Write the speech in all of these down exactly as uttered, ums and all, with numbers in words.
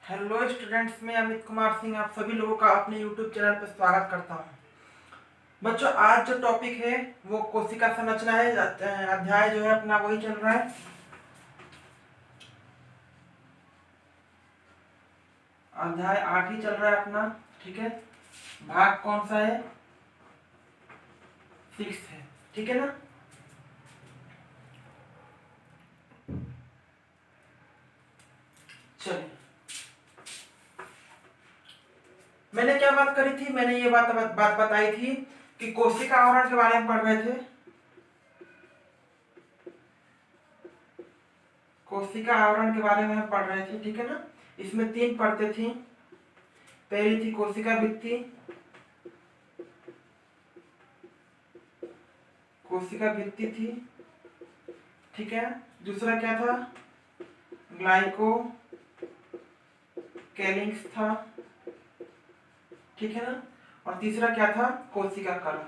Hello students, मैं अमित कुमार सिंह आप सभी लोगों का अपने यूट्यूब चैनल पर स्वागत करता हूं। बच्चों, आज जो टॉपिक है वो कोशिका संरचना है। अध्याय जो है अपना वही चल रहा है, अध्याय आठ ही चल रहा है अपना। ठीक है, भाग कौन सा है? सिक्स है। ठीक है ना। चलिए, मैंने क्या बात करी थी? मैंने ये बात बात बताई थी कि कोशिका आवरण के बारे में पढ़ रहे थे। कोशिका आवरण के बारे में हम पढ़ रहे थे। ठीक है ना। इसमें तीन परतें थी। पहली थी कोशिका भित्ति, कोशिका भित्ति थी। ठीक है। दूसरा क्या था? ग्लाइको कैलिक्स था। ठीक है ना। और तीसरा क्या था? कोशिका कला।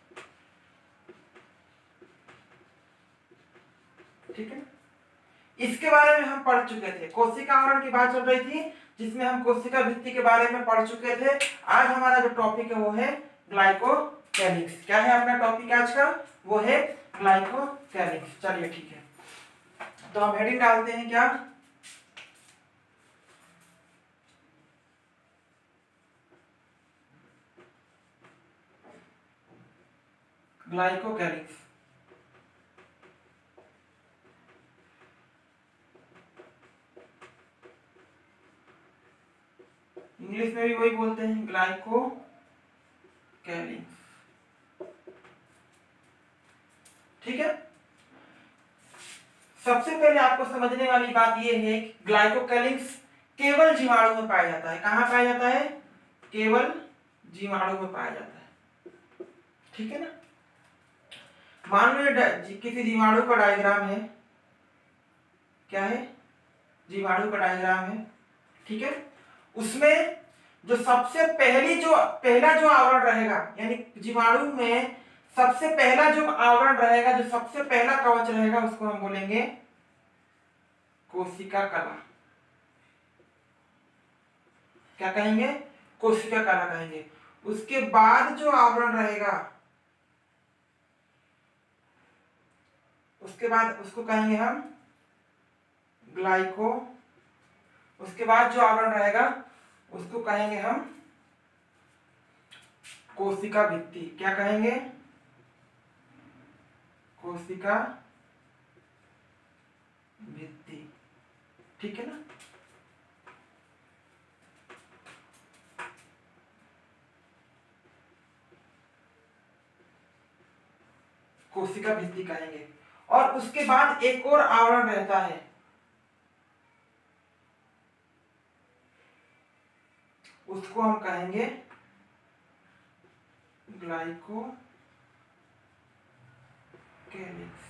ठीक है। इसके बारे में हम पढ़ चुके थे। कोशिका आवरण की बात चल रही थी जिसमें हम कोशिका भित्ति के बारे में पढ़ चुके थे। आज हमारा जो टॉपिक है वो है ग्लाइकोकैलिक्स। क्या है अपना टॉपिक आज का? वो है ग्लाइकोकैलिक्स। चलिए ठीक है, तो हम हेडिंग डालते हैं क्या? ग्लाइकोकैलिक्स। इंग्लिश में भी वही बोलते हैं, ग्लाइकोकैलिक्स। ठीक है। सबसे पहले आपको समझने वाली बात यह है कि ग्लाइकोकैलिक्स केवल जीवाणु में पाया जाता है। कहां पाया जाता है? केवल जीवाणु में पाया जाता है। ठीक है ना। मान लो किसी जीवाणु का डायग्राम है। क्या है? जीवाणु का डायग्राम है। ठीक है। उसमें जो सबसे पहली जो पहला जो आवरण रहेगा, यानी जीवाणु में सबसे पहला जो आवरण रहेगा, जो सबसे पहला कवच रहेगा, उसको हम बोलेंगे कोशिका कला। क्या कहेंगे? कोशिका कला कहेंगे। उसके बाद जो आवरण रहेगा, उसके बाद उसको कहेंगे हम ग्लाइको। उसके बाद जो आवरण रहेगा उसको कहेंगे हम कोशिका भित्ति। क्या कहेंगे? कोशिका भित्ति। ठीक है ना। कोशिका भित्ति कहेंगे। और उसके बाद एक और आवरण रहता है, उसको हम कहेंगे ग्लाइको कैलिक्स।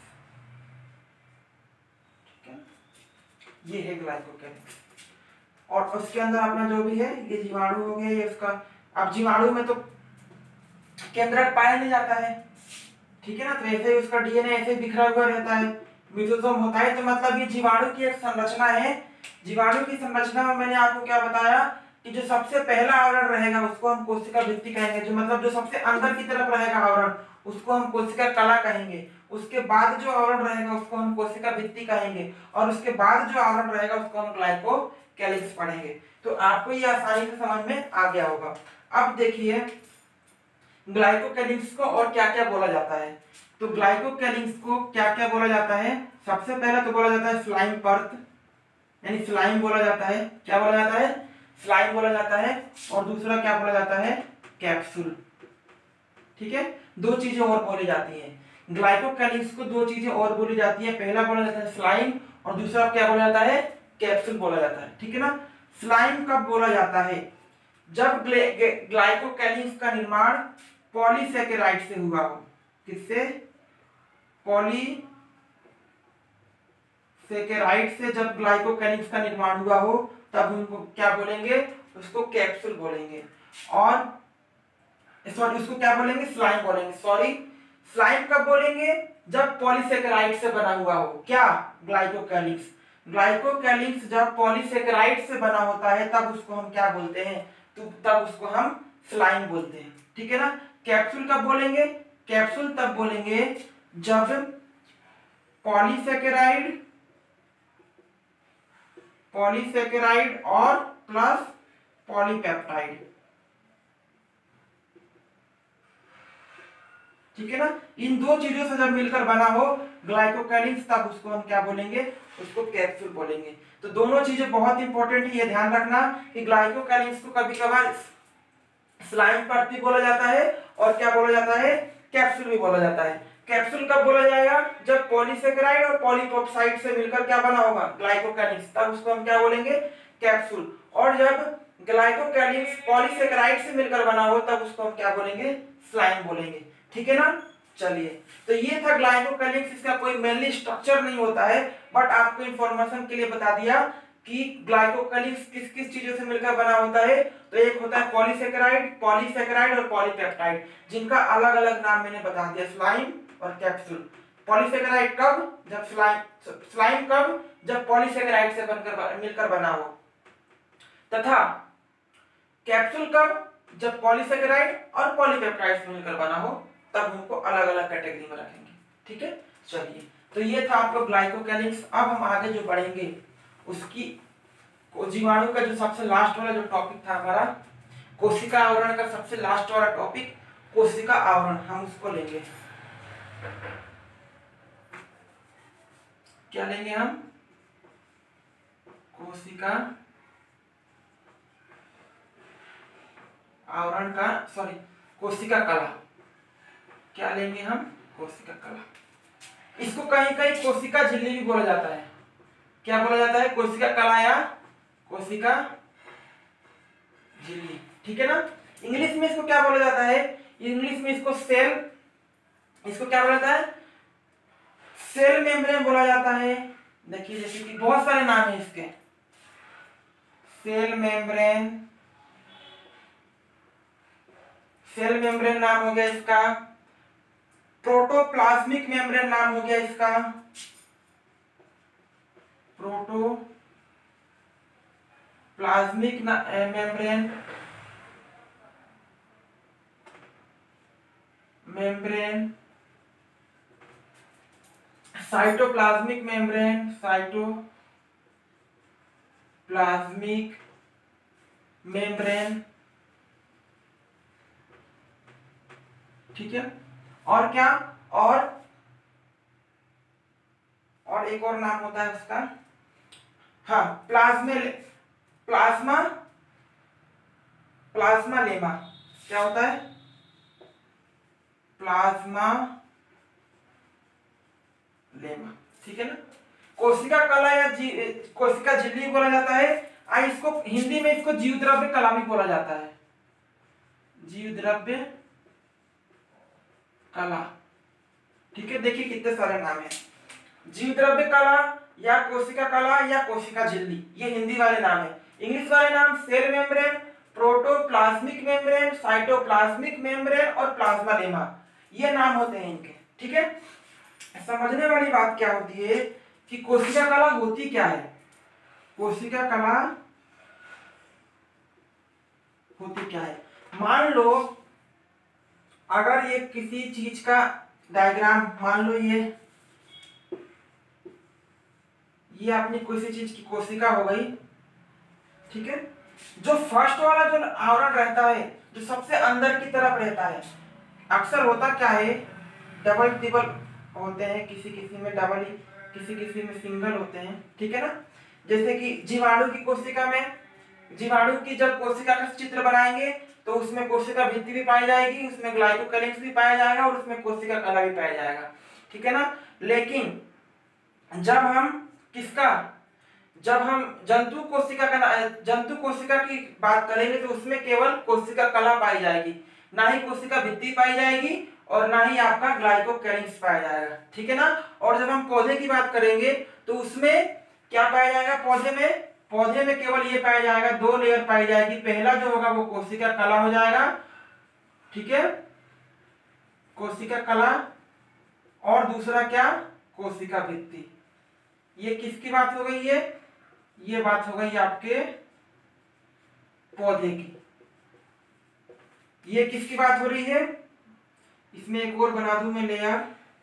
ठीक है। ये है ग्लाइकोकैलिक्स। और उसके अंदर अपना जो भी है, ये जीवाणु हो गया, ये उसका। अब जीवाणु में तो केंद्रक पाया नहीं जाता है। ठीक है ना। तो ऐसे ही उसका डीएनए ऐसे बिखरा हुआ रहता है, मिजोसोम होता है। तो मतलब ये जीवाणु की एक संरचना है। जीवाणु की संरचना में मैंने आपको क्या बताया कि जो सबसे पहला आवरण रहेगा उसको हम कोशिका भित्ति कहेंगे। जो मतलब जो सबसे अंदर की तरफ रहेगा आवरण, उसको हम कोशिका कला कहेंगे। उसके बाद जो आवरण रहेगा उसको हम कोशिका भित्ति कहेंगे। और उसके बाद जो आवरण रहेगा उसको हम ग्लाइकोकैलिक्स पढ़ेंगे। तो आपको ये आसानी से समझ में आ गया होगा। अब देखिए ग्लाइकोकैलिक्स को और क्या क्या बोला जाता है। तो ग्लाइकोकैलिक्स को क्या क्या बोला जाता है? सबसे पहला तो बोला जाता है स्लाइम पर्त, यानी स्लाइम बोला जाता है। क्या बोला जाता है? स्लाइम बोला जाता है। और दूसरा क्या बोला जाता है? कैप्सूल। ठीक है। दो चीजें और बोली जाती हैं ग्लाइकोकैलिक्स को। दो चीजें और बोली जाती है। पहला बोला जाता है स्लाइम और दूसरा क्या बोला जाता है? कैप्सूल बोला जाता है। ठीक है ना। स्लाइम कब बोला जाता है? जब ग्लाइकोकैलिक्स का निर्माण पॉलीसेकेराइड से हुआ हो। किससे? पॉलीसेकेराइड से जब ग्लाइकोकैलिक्स का निर्माण हुआ हो तब उनको क्या बोलेंगे? उसको कैप्सूल बोलेंगे। और सॉरी, उसको क्या बोलेंगे? स्लाइम बोलेंगे। सॉरी, स्लाइम कब बोलेंगे? जब पॉलीसेकेराइड से बना हुआ हो। क्या? ग्लाइकोकैलिक्स। ग्लाइकोकैलिक्स जब पॉलीसेकेराइड से बना होता है तब उसको हम क्या बोलते हैं, तो तब उसको हम स्लाइम बोलते हैं, ठीक है ना। कैप्सूल कब बोलेंगे, कैप्सूल तब बोलेंगे जब पॉलीसेकेराइड पॉलीसेकेराइड और प्लस पॉलीपेप्टाइड, ठीक है ना, इन दो चीजों से जब मिलकर बना हो ग्लाइकोकैलिक्स तब उसको हम क्या बोलेंगे, उसको कैप्सूल बोलेंगे। तो दोनों चीजें बहुत इंपॉर्टेंट है, ये ध्यान रखना कि ग्लाइकोकैलिक्स को कभी कभार स्लाइम प्रति बोला जाता है और क्या बोला जाता है, कैप्सूल भी बोला जाता है। कैप्सूल कब बोला जाएगा, जब पॉलीसेकेराइड और पॉलीपेप्टाइड से मिलकर क्या बना होगा, ग्लाइकोकैलिक्स, तब उसको हम क्या बोलेंगे, कैप्सूल। और जब ग्लाइकोकैलिक्स पॉलीसेकेराइड से मिलकर बना हो तब उसको हम क्या बोलेंगे, स्लाइम बोलेंगे, ठीक है ना। चलिए, तो ये था ग्लाइकोकैलिक्स, इसका कोई मेनली स्ट्रक्चर नहीं होता है, बट आपको इंफॉर्मेशन के लिए बता दिया कि ग्लाइकोकैलिक्स किस किस चीजों से मिलकर बना होता है। तो एक होता है पॉलीसेकेराइड, पॉलीसेकेराइड और पॉलीपेप्टाइड, जिनका अलग अलग नाम मैंने बता दिया, स्लाइम और कैप्सूल। पॉलीसेकेराइड कब, जब स्लाइम स्लाइम कब, जब पॉलीसेकेराइड से बनकर मिलकर बना हो, तथा कैप्सूल कब, जब पॉलीसेकेराइड और पॉलीपेप्टाइड से मिलकर बना हो, तब उनको अलग अलग कैटेगरी में रखेंगे, ठीक है। चलिए, तो ये था आपका ग्लाइकोकैलिक्स। अब हम आगे जो बढ़ेंगे उसकी जीवाणु का जो सबसे लास्ट वाला जो टॉपिक था हमारा, कोशिका आवरण का सबसे लास्ट वाला टॉपिक कोशिका आवरण, हम उसको लेंगे। क्या लेंगे हम, कोशिका आवरण का, सॉरी कोशिका कला, क्या लेंगे हम, कोशिका कला। इसको कहीं कहीं कोशिका झिल्ली भी बोला जाता है, क्या बोला जाता है, कोशिका कला या कोशिका झिल्ली, ठीक है ना। इंग्लिश में इसको क्या बोला जाता है, इंग्लिश में इसको सेल, इसको क्या बोला जाता है, सेल मेम्ब्रेन बोला जाता है। देखिए जैसे कि बहुत सारे नाम है इसके, सेल मेम्ब्रेन, सेल मेम्ब्रेन नाम हो गया इसका, प्रोटोप्लाज्मिक मेम्ब्रेन नाम हो गया इसका, protoplasmic membrane, membrane, cytoplasmic membrane, cytoplasmic membrane, ठीक है। और क्या, और और एक और नाम होता है उसका, हाँ प्लाज्मे प्लाज्मा प्लाज्मा लेमा, क्या होता है, प्लाज्मा लेमा, ठीक है ना। कोशिका कला या जी, कोशिका झिल्ली बोला जाता है। आ इसको हिंदी में इसको जीव द्रव्य कला भी बोला जाता है, जीव द्रव्य कला, ठीक है। देखिए कितने सारे नाम है, जीव द्रव्य कला या कोशिका कला या कोशिका झिल्ली, ये हिंदी वाले नाम है। इंग्लिश वाले नाम cell membrane, protoplasmic membrane, cytoplasmic membrane और प्लाज्मा लेमा, ये नाम होते हैं इनके, ठीक है। समझने वाली बात क्या होती है कि कोशिका कला होती क्या है, कोशिका कला होती क्या है। मान लो अगर ये किसी चीज का डायग्राम, मान लो ये ये अपनी किसी चीज की कोशिका हो गई, ठीक है। जो फर्स्ट वाला जो आवरण रहता है, जो सबसे अंदर की तरफ रहता है, अक्सर होता क्या है, डबल ट्रिपल होते हैं, किसी किसी में डबल ही, किसी किसी में सिंगल होते हैं, ठीक है ना। जैसे कि जीवाणु की कोशिका में, जीवाणु की जब कोशिका का चित्र बनाएंगे तो उसमें कोशिका भित्ति भी पाई जाएगी, उसमें ग्लाइकोकैलिक्स भी पाया जाएगा और उसमें कोशिका कला भी पाया जाएगा, ठीक है ना। लेकिन जब हम किसका, जब हम जंतु कोशिका का जंतु कोशिका की बात करेंगे तो उसमें केवल कोशिका कला पाई जाएगी, ना ही कोशिका भित्ति पाई जाएगी और ना ही आपका ग्लाइकोकैलिक्स पाया जाएगा, ठीक है ना। और जब हम पौधे की बात करेंगे तो उसमें क्या पाया जाएगा, पौधे में पौधे में केवल ये पाया जाएगा, दो लेयर पाई जाएगी, पहला जो होगा वो कोशिका कला हो जाएगा, ठीक है, कोशिका कला, और दूसरा क्या, कोशिका भित्ति, ये किसकी बात हो गई है? ये बात हो गई आपके पौधे की। ये किसकी बात हो रही है? इसमें एक और बना दूं मैं लेयर,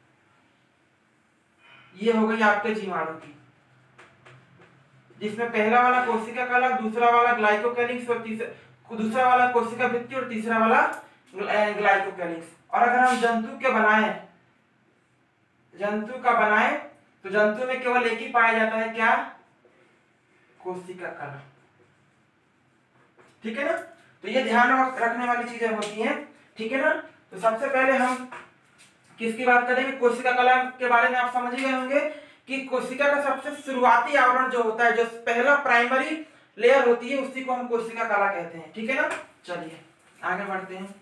ये हो गई आपके जीवाणु की, जिसमें पहला वाला कोशिका कला, दूसरा वाला ग्लाइकोकैलिक्स और तीसरा दूसरा वाला कोशिका भित्ति और तीसरा वाला ग्लाइकोकैलिक्स। और अगर हम जंतु के बनाए जंतु का बनाए तो जंतु में केवल एक ही पाया जाता है, क्या? कोशिका कला। ठीक है ना? तो ये ध्यान रखने वाली चीजें होती हैं। ठीक है ना? तो सबसे पहले हम किसकी बात करेंगे? कोशिका कला के बारे में आप समझ ही गए होंगे कि कोशिका का सबसे शुरुआती आवरण जो होता है, जो पहला प्राइमरी लेयर होती है, उसी को हम कोशिका कला कहते हैं। ठीक है ना? चलिए आगे बढ़ते हैं।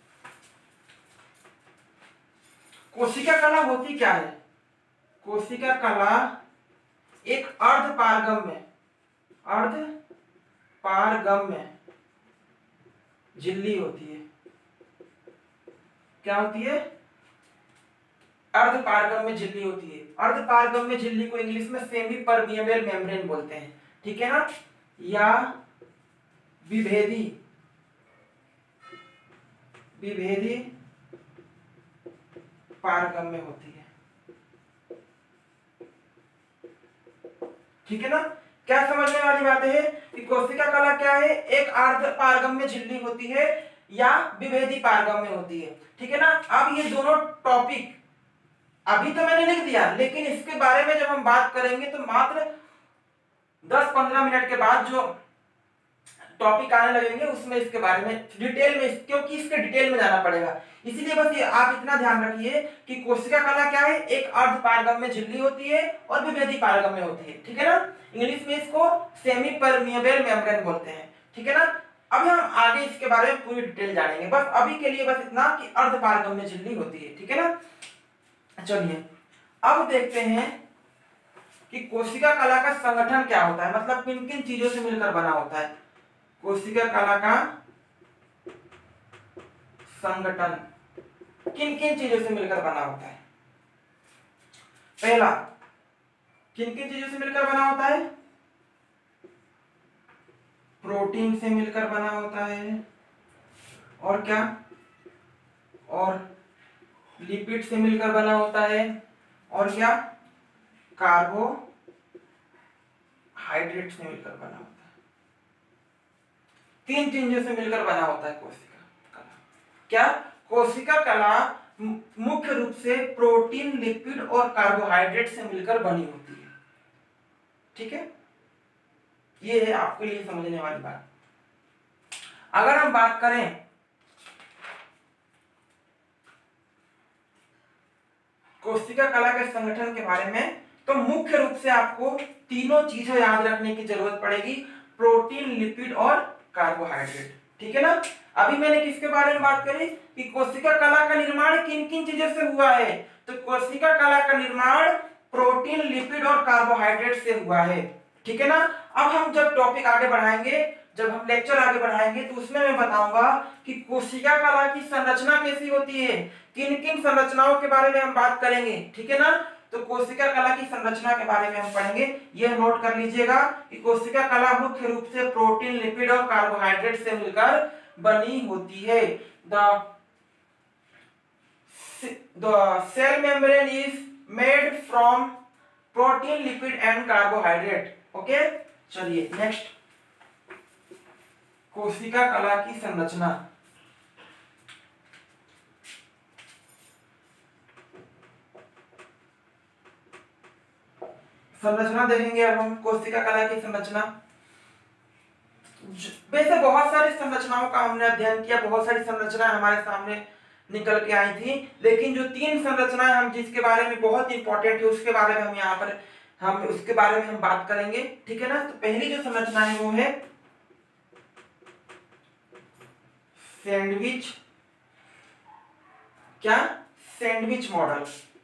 कोशिका कला होती क्या है? कोशिका कला एक अर्ध पारगम्य अर्ध पारगम्य झिल्ली होती है। क्या होती है? अर्ध पारगम्य झिल्ली होती है। अर्ध पारगम्य झिल्ली को इंग्लिश में सेमी परमिएबल मेम्ब्रेन बोलते हैं। ठीक है ना? या विभेदी विभेदी पारगम्य होती है। ठीक है ना? क्या समझने वाली बात है कि कोशिका कला क्या है? एक अर्ध पारगम्य झिल्ली होती है या विभेदी पारगम्य होती है। ठीक है ना? अब ये दोनों टॉपिक अभी तो मैंने लिख दिया, लेकिन इसके बारे में जब हम बात करेंगे तो मात्र दस पंद्रह मिनट के बाद जो टॉपिक आने लगेंगे उसमें इसके बारे में डिटेल में, क्योंकि इसके डिटेल में जाना पड़ेगा। इसीलिए बस ये आप इतना ध्यान रखिए कि कोशिका कला क्या है? एक अर्ध पारगम्य झिल्ली होती है और विभेदी पारगम्य होती है। ठीक है ना? इंग्लिश में इसको सेमी परमिएबल मेम्ब्रेन बोलते हैं। ठीक है ना? अब हम आगे इसके बारे में पूरी डिटेल जानेंगे। बस अभी के लिए बस इतना कि अर्ध पारगम्य झिल्ली होती है। ठीक है ना? चलिए अब देखते हैं कि कोशिका कला का संगठन क्या होता है, मतलब किन किन चीजों से मिलकर बना होता है। कोशिका कला का संगठन किन किन चीजों से मिलकर बना होता है? पहला, किन किन चीजों से मिलकर बना होता है? प्रोटीन से मिलकर बना होता है। और क्या? और लिपिड से मिलकर बना होता है। और क्या? कार्बोहाइड्रेट से मिलकर बना होता है। तीन चीजों से मिलकर बना होता है कोशिका कला। क्या? कोशिका कला मुख्य रूप से प्रोटीन, लिपिड और कार्बोहाइड्रेट से मिलकर बनी होती है। ठीक है? ये है आपके लिए समझने वाली बात। अगर हम बात करें कोशिका कला के संगठन के बारे में, तो मुख्य रूप से आपको तीनों चीजें याद रखने की जरूरत पड़ेगी, प्रोटीन, लिपिड और कार्बोहाइड्रेट। ठीक है ना? अभी मैंने किसके बारे में बात करी कि कोशिका कला का निर्माण किन किन चीजों से हुआ है? तो कोशिका कला का निर्माण प्रोटीन, लिपिड और कार्बोहाइड्रेट से हुआ है। ठीक है ना? अब हम जब टॉपिक आगे बढ़ाएंगे, जब हम लेक्चर आगे बढ़ाएंगे, तो उसमें मैं बताऊंगा कि कोशिका कला की संरचना कैसी होती है, किन किन संरचनाओं के बारे में हम बात करेंगे। ठीक है ना? तो कोशिका कला की संरचना के बारे में हम पढ़ेंगे। यह नोट कर लीजिएगा कि कोशिका कला मुख्य रूप से प्रोटीन, लिपिड और कार्बोहाइड्रेट से मिलकर बनी होती है। The the cell membrane is made from protein, lipid and carbohydrate. Okay, चलिए नेक्स्ट, कोशिका कला की संरचना। संरचना देखेंगे अब हम कोशिका कला की संरचना। वैसे बहुत सारी संरचनाओं का हमने अध्ययन किया, बहुत सारी संरचनाएं हमारे सामने निकल के आई थी, लेकिन जो तीन संरचनाएं हम जिसके बारे में बहुत इंपॉर्टेंट है उसके बारे में हम यहाँ पर हम उसके बारे में हम बात करेंगे। ठीक है ना? तो पहली जो संरचना है वो है सैंडविच। क्या? Sandwich model.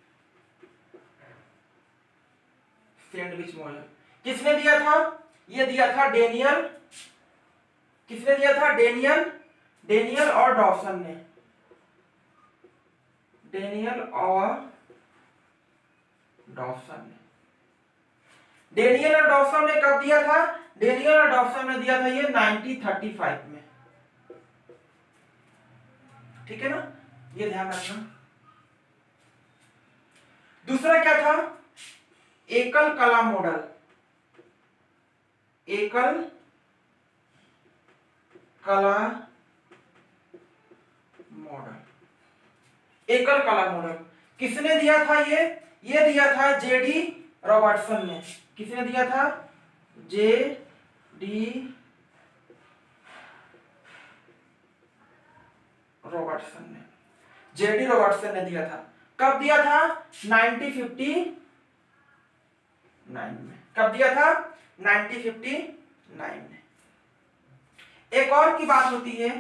सैंडविच मॉडल किसने दिया था? ये दिया था डेनियल। किसने दिया था? डेनियल डेनियल और डॉसन ने। डेनियल और डॉसन ने। डेनियल और डॉप्सन ने कब दिया था? डेनियल और डॉप्सन ने दिया था ये नाइनटीन थर्टी फाइव में, ठीक है ना, ये ध्यान रखना। दूसरा क्या था? एकल कला मॉडल। एकल कला मॉडल, एकल कला मॉडल किसने दिया था? ये ये दिया था जेडी रॉबर्टसन ने। किसने दिया था? जे डी रॉबर्टसन ने, जेडी रॉबर्टसन ने दिया था। कब दिया था? नाइनटीन फिफ्टी नाइन में। कब दिया था? नाइनटीन फिफ्टी नाइन में। एक और की बात होती है,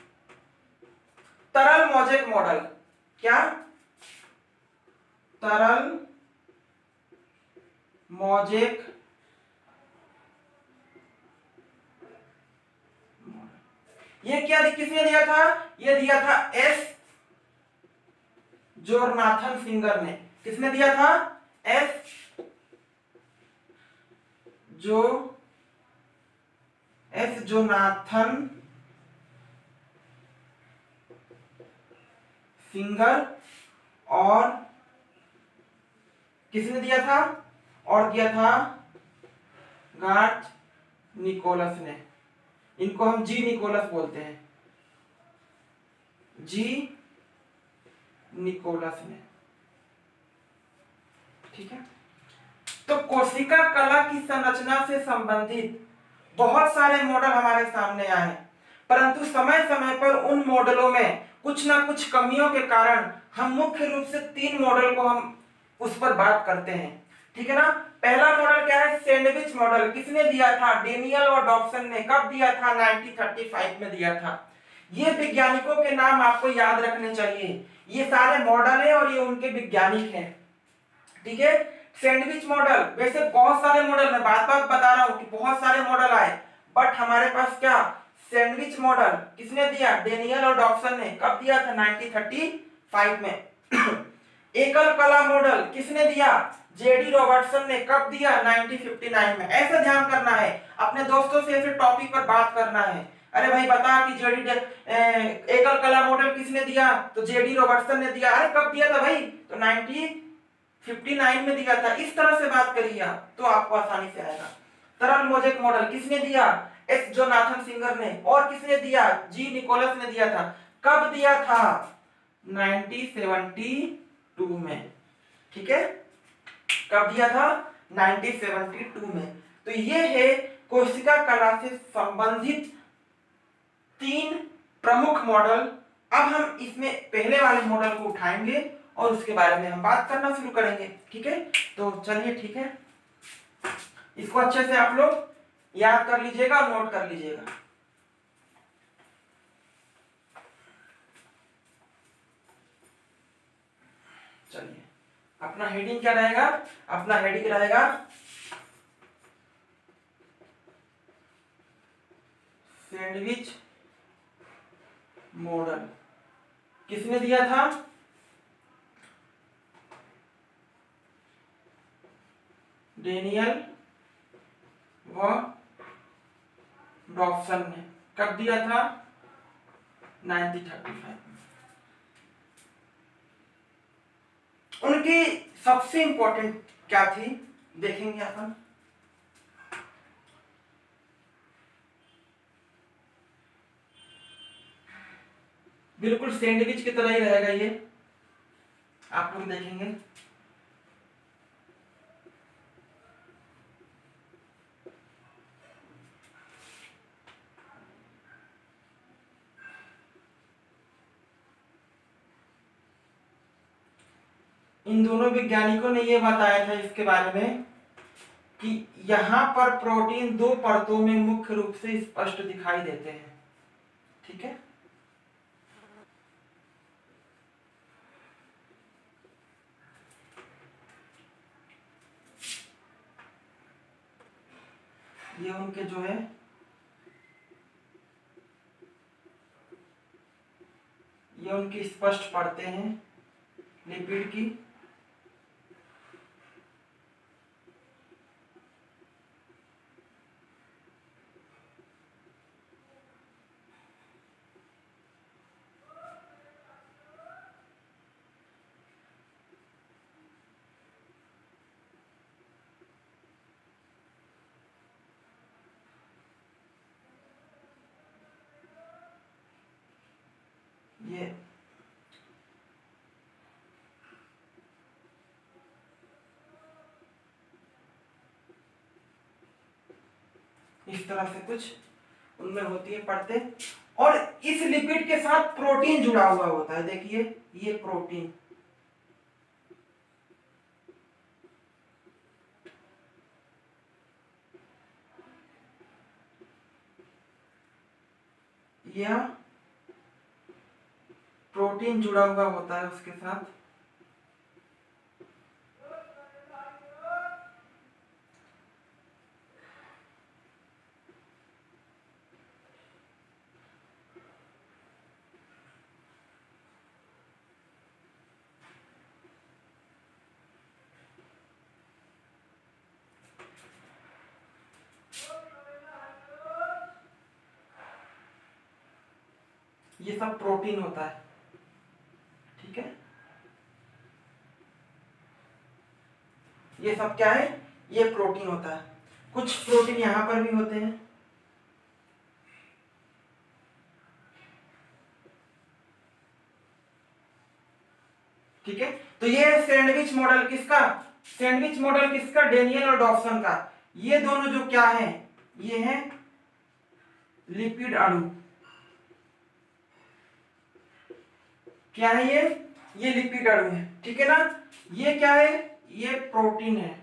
तरल मोजेक मॉडल। क्या? तरल मोजेक मॉडल। ये क्या किसने दिया था? ये दिया था एस जोनाथन सिंगर ने। किसने दिया था? एस जो एस जोनाथन सिंगर, और किसने दिया था? और दिया था गार्थ निकोलस ने। इनको हम जी निकोलस बोलते हैं, जी निकोलस ने, ठीक है। तो कोशिका कला की संरचना से संबंधित बहुत सारे मॉडल हमारे सामने आए, परंतु समय समय पर उन मॉडलों में कुछ ना कुछ कमियों के कारण हम मुख्य रूप से तीन मॉडल को हम उस पर बात करते हैं, ठीक है ना। पहला मॉडल क्या है? Sandwich model. किसने दिया था? डेनियल और डॉप्सन ने। कब दिया था? नाइनटीन थर्टी फाइव में दिया था। ये वैज्ञानिकों के नाम आपको याद रखने चाहिए। ये सारे मॉडल है और ये उनके वैज्ञानिक हैं, ठीक है। सैंडविच मॉडल, वैसे बहुत सारे मॉडल, मैं बात बात बता रहा हूं कि बहुत सारे मॉडल आए, बट हमारे पास क्या? सैंडविच मॉडल किसने दिया? डेनियल और डॉप्सन ने। कब दिया था? नाइनटीन थर्टी फाइव में। एकल कला मॉडल किसने दिया? जेडी रॉबर्टसन ने। कब दिया? नाइनटीन फिफ्टी नाइन में। ऐसा ध्यान करना है, अपने दोस्तों से ऐसे टॉपिक पर बात करना है। अरे भाई बता कि जेडी एकल कला मॉडल किसने दिया? तो जेडी रॉबर्टसन ने दिया। अरे कब दिया था भाई? तो नाइनटीन फिफ्टी नाइन में दिया था। इस तरह से बात करिए आप तो आपको आसानी से आएगा। तरल मोजेक मॉडल किसने दिया? एस जोनाथन सिंगर ने। और किसने दिया? जी निकोलस ने दिया था। कब दिया था? नाइनटीन सेवेंटी टू में, ठीक है। कब दिया था? नाइनटीन सेवेंटी टू में। तो ये है कोशिका कला से संबंधित तीन प्रमुख मॉडल। अब हम इसमें पहले वाले मॉडल को उठाएंगे और उसके बारे में हम बात करना शुरू करेंगे, ठीक है। तो चलिए, ठीक है, इसको अच्छे से आप लोग याद कर लीजिएगा और नोट कर लीजिएगा। चलिए, अपना हेडिंग क्या रहेगा? अपना हेडिंग रहेगा सैंडविच मॉडल। किसने दिया था? डेनियल व डॉप्सन ने। कब दिया था? नाइनटीन थर्टी फाइव में। उनकी सबसे इंपॉर्टेंट क्या थी देखेंगे अपन। बिल्कुल सैंडविच की तरह ही रहेगा ये, आप लोग देखेंगे। इन दोनों वैज्ञानिकों ने यह बताया था इसके बारे में कि यहां पर प्रोटीन दो परतों में मुख्य रूप से स्पष्ट दिखाई देते हैं, ठीक है। ये उनके जो है ये उनकी स्पष्ट परतें हैं लिपिड की। इस तरह से कुछ उनमें होती है परतें, और इस लिपिड के साथ प्रोटीन जुड़ा हुआ होता है। देखिए ये प्रोटीन, यह प्रोटीन जुड़ा हुआ होता है उसके साथ। ये सब प्रोटीन होता है, ठीक है। ये सब क्या है, ये प्रोटीन होता है। कुछ प्रोटीन यहां पर भी होते हैं, ठीक है। तो ये है सैंडविच मॉडल, किसका, सैंडविच मॉडल किसका, डेनियल और डॉब्सन का। ये दोनों जो क्या है, ये है लिपिड अणु, क्या है ये ये लिपिड अणु है, ठीक है ना। ये क्या है, ये प्रोटीन है,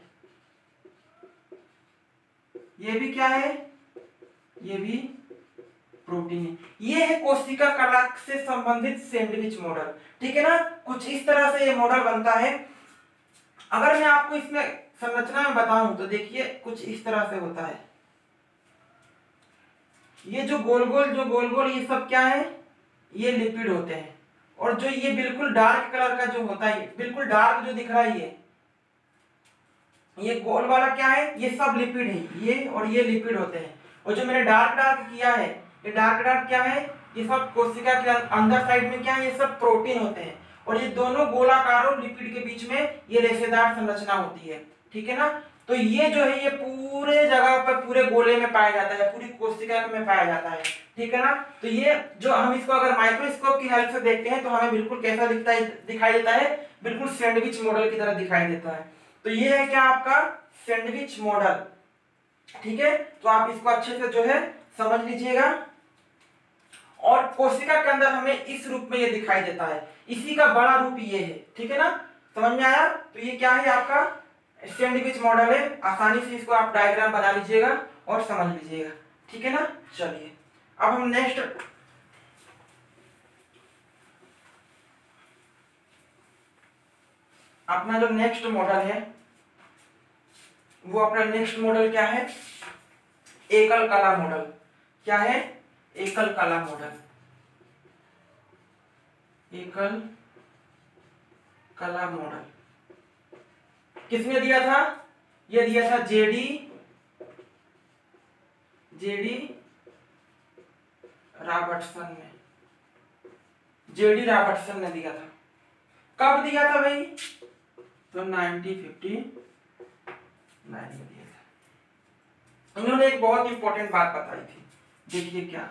ये भी क्या है, ये भी प्रोटीन है। ये है कोशिका कला से संबंधित सैंडविच मॉडल, ठीक है ना। कुछ इस तरह से ये मॉडल बनता है। अगर मैं आपको इसमें संरचना में बताऊं तो देखिए कुछ इस तरह से होता है। ये जो गोल गोल जो गोल गोल ये सब क्या है, ये लिपिड होते हैं। और जो ये बिल्कुल डार्क कलर का जो होता है, बिल्कुल डार्क जो दिख रहा है, ये ये गोल वाला क्या है, ये सब लिपिड है, ये और ये लिपिड होते हैं। और जो मैंने डार्क डार्क किया है, ये डार्क डार्क क्या है, ये सब कोशिका के अंदर साइड में क्या है, ये सब प्रोटीन होते हैं। और ये दोनों गोलाकारों लिपिड के बीच में ये रेशेदार संरचना होती है, ठीक है ना। तो ये जो है ये पूरे जगह पर, पूरे गोले में पाया जाता है, पूरी कोशिका में पाया जाता है, ठीक है ना। तो ये जो हम इसको अगर माइक्रोस्कोप की हेल्प से देखते हैं तो हमें बिल्कुल कैसा दिखता है, दिखाई देता है, बिल्कुल सैंडविच मॉडल की तरह दिखाई देता है। तो ये है क्या आपका सैंडविच मॉडल, ठीक है। तो आप इसको अच्छे से जो है समझ लीजिएगा। और कोशिका के अंदर हमें इस रूप में ये दिखाई देता है, इसी का बड़ा रूप ये है, ठीक है ना। समझ में आया। तो ये क्या है आपका सैंडविच मॉडल है। आसानी से इसको आप डायग्राम बना लीजिएगा और समझ लीजिएगा, ठीक है ना। चलिए अब हम नेक्स्ट, अपना जो नेक्स्ट मॉडल है वो अपना नेक्स्ट मॉडल क्या है, एकल कला मॉडल। क्या है, एकल कला मॉडल। एकल कला मॉडल किसने दिया था, ये दिया था जेडी जेडी रॉबर्टसन ने, जेडी रॉबर्टसन ने दिया था। कब दिया था भाई, तो नाइनटीन फिफ्टी नाइन में दिया था। इन्होंने एक बहुत इंपॉर्टेंट बात बताई थी, देखिए क्या,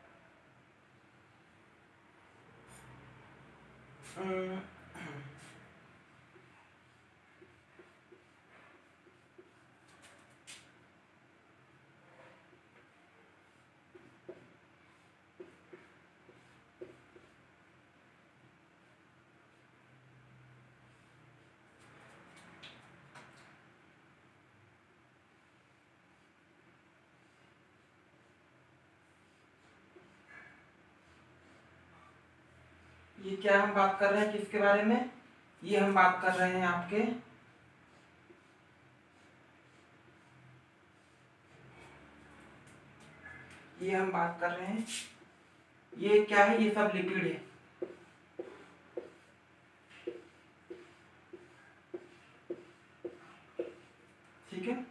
ये क्या हम बात कर रहे हैं, किसके बारे में, ये हम बात कर रहे हैं आपके ये हम बात कर रहे हैं, ये क्या है, ये सब लिपिड है, ठीक है।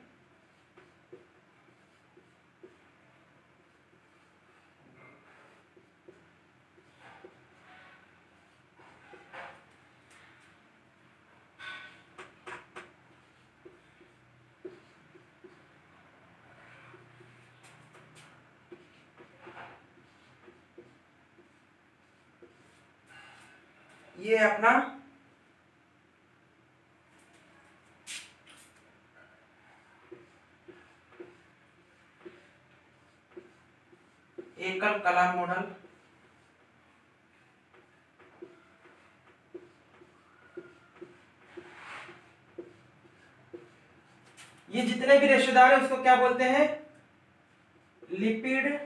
ये अपना एकल कला मॉडल, ये जितने भी रेशेदार है उसको क्या बोलते हैं, लिपिड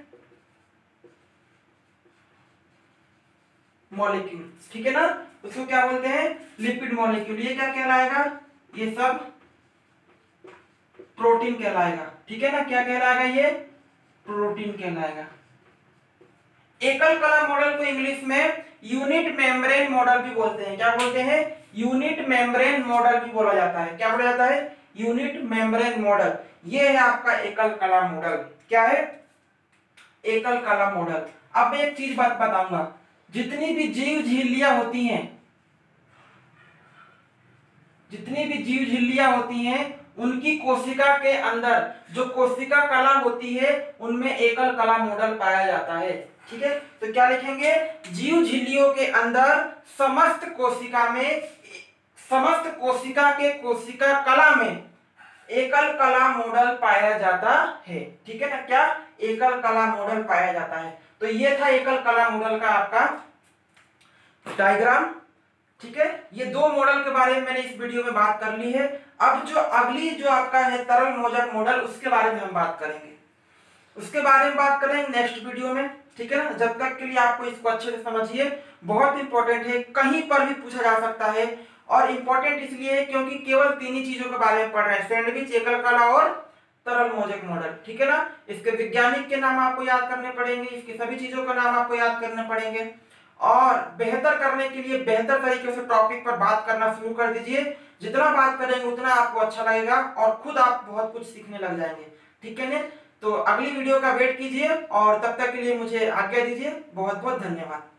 मॉलिक्यूल, ठीक है ना, उसको क्या बोलते हैं, लिपिड मॉलिक्यूल। ये क्या कहलाएगा, ये सब प्रोटीन कहलाएगा, ठीक है ना, क्या कहलाएगा, ये प्रोटीन कहलाएगा। एकल कला मॉडल को इंग्लिश में यूनिट मेम्ब्रेन मॉडल भी बोलते हैं, क्या बोलते हैं, यूनिट मेम्ब्रेन मॉडल भी बोला जाता है, क्या बोला जाता है, यूनिट मेम्ब्रेन मॉडल। ये है आपका एकल कला मॉडल, क्या है, एकल कला मॉडल। अब मैं एक चीज बात बताऊंगा, जितनी भी जीव झिल्लियां होती हैं, जितनी भी जीव झिल्लियां होती हैं उनकी कोशिका के अंदर जो कोशिका कला होती है उनमें एकल कला मॉडल पाया जाता है, ठीक है। तो क्या लिखेंगे, जीव झिल्लियों के अंदर समस्त कोशिका में, समस्त कोशिका के कोशिका कला में एकल कला मॉडल पाया जाता है, ठीक है ना, क्या, एकल कला मॉडल पाया जाता है। तो ये था एकल कला मॉडल का आपका डायग्राम, ठीक है। ये दो मॉडल के बारे में मैंने इस वीडियो में बात कर ली है। अब जो अगली जो आपका है तरल मोजक मॉडल, उसके बारे में हम बात करेंगे, उसके बारे में बात करेंगे नेक्स्ट वीडियो में, ठीक है ना। जब तक के लिए आपको इसको अच्छे से समझिए, बहुत इंपॉर्टेंट है, कहीं पर भी पूछा जा सकता है। और इंपॉर्टेंट इसलिए है क्योंकि केवल तीन ही चीजों के बारे में पढ़ रहे हैं, सैंडविच, एकल कला और तरल मोजक मॉडल, ठीक है ना। इसके वैज्ञानिक के नाम आपको याद करने पड़ेंगे, इसकी सभी चीजों का नाम आपको याद करने पड़ेंगे। और बेहतर करने के लिए बेहतर तरीके से टॉपिक पर बात करना शुरू कर दीजिए। जितना बात करेंगे उतना आपको अच्छा लगेगा और खुद आप बहुत कुछ सीखने लग जाएंगे, ठीक है ना। तो अगली वीडियो का वेट कीजिए और तब तक के लिए मुझे आज्ञा दीजिए। बहुत बहुत धन्यवाद।